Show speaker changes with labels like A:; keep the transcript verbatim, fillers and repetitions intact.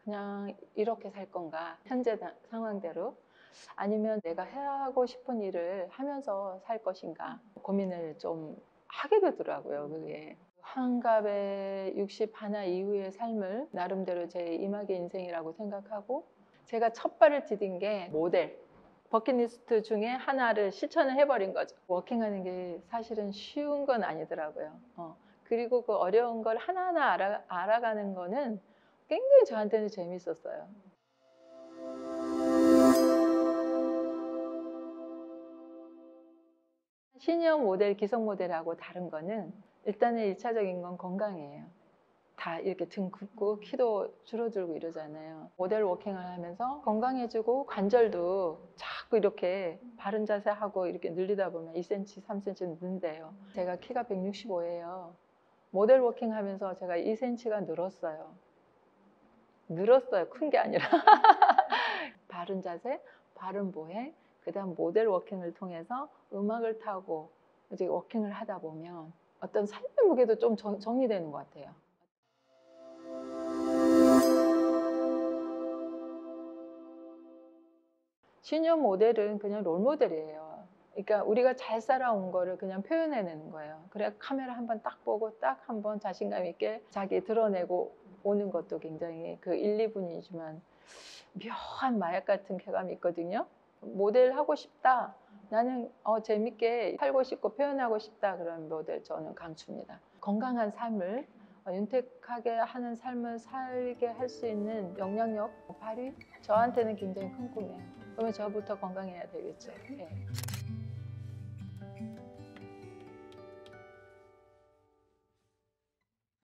A: 그냥 이렇게 살 건가, 현재 상황대로, 아니면 내가 하고 싶은 일을 하면서 살 것인가 고민을 좀 하게 되더라고요. 그게 환갑에 육십 하나 이후의 삶을 나름대로 제 이막의 인생이라고 생각하고, 제가 첫 발을 디딘 게 모델, 버킷리스트 중에 하나를 실천을 해버린 거죠. 워킹하는 게 사실은 쉬운 건 아니더라고요. 어. 그리고 그 어려운 걸 하나하나 알아, 알아가는 거는 굉장히 저한테는 재밌었어요. 시니어 모델, 기성 모델하고 다른 거는 일단은 일차적인 건 건강이에요. 다 이렇게 등 굽고 키도 줄어들고 이러잖아요. 모델 워킹을 하면서 건강해지고 관절도 자꾸 이렇게 바른 자세 하고 이렇게 늘리다 보면 이 센티미터, 삼 센티미터 는대요. 제가 키가 백육십오예요. 모델 워킹 하면서 제가 이 센티미터가 늘었어요. 늘었어요. 큰 게 아니라. 바른 자세, 바른 보행, 그 다음 모델 워킹을 통해서 음악을 타고 이제 워킹을 하다 보면 어떤 삶의 무게도 좀 정, 정리되는 것 같아요. 시니어 모델은 그냥 롤 모델이에요. 그러니까 우리가 잘 살아온 거를 그냥 표현해내는 거예요. 그래 카메라 한번 딱 보고 딱 한번 자신감 있게 자기 드러내고 오는 것도 굉장히 그 일, 이 분이지만 묘한 마약 같은 쾌감이 있거든요. 모델 하고 싶다. 나는 어, 재밌게 살고 싶고 표현하고 싶다. 그런 모델 저는 강추입니다. 건강한 삶을 윤택하게 하는 삶을 살게 할 수 있는 영향력 발휘? 저한테는 굉장히 큰 꿈이에요. 그러면 저부터 건강해야 되겠죠. 네.